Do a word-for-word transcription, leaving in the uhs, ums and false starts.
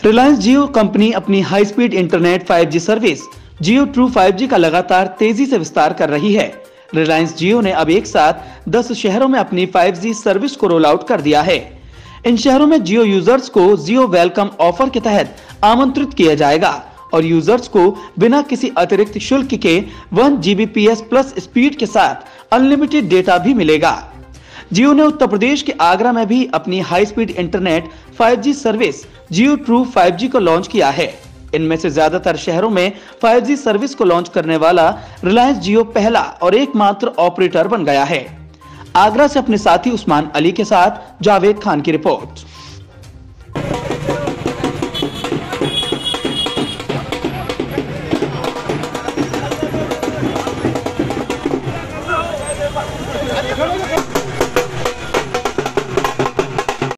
Reliance Jio company अपनी high speed internet five G service Jio true five G का लगातार तेजी से विस्तार कर रही है। रिलायंस जियो ने अब एक साथ दस शहरों में अपनी फाइव जी सर्विस को रोल आउट कर दिया है। इन शहरों में जियो यूजर्स को जियो वेलकम ऑफर के तहत आमंत्रित किया जाएगा और यूजर्स को बिना किसी अतिरिक्त शुल्क के one G B P S plus speed के साथ अनलिमिटेड डेटा भी मिलेगा। जियो ने उत्तर प्रदेश के आगरा में भी अपनी high speed internet five G service Jio true five G को लॉन्च किया है। इनमें से ज्यादातर शहरों में फाइव जी सर्विस को लॉन्च करने वाला रिलायंस जियो पहला और एकमात्र ऑपरेटर बन गया है। आगरा से अपने साथी उस्मान अली के साथ जावेद खान की रिपोर्ट।